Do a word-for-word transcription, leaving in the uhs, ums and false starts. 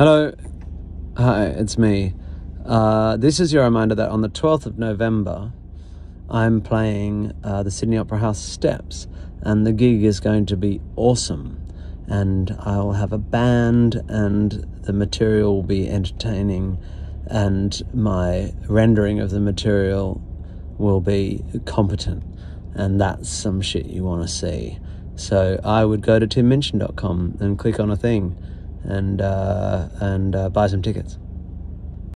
Hello, hi, it's me. Uh, this is your reminder that on the twelfth of November, I'm playing uh, the Sydney Opera House Steps, and the gig is going to be awesome. And I'll have a band, and the material will be entertaining, and my rendering of the material will be competent, and that's some shit you want to see. So I would go to tim minchin dot com and click on a thing and uh, and uh, buy some tickets.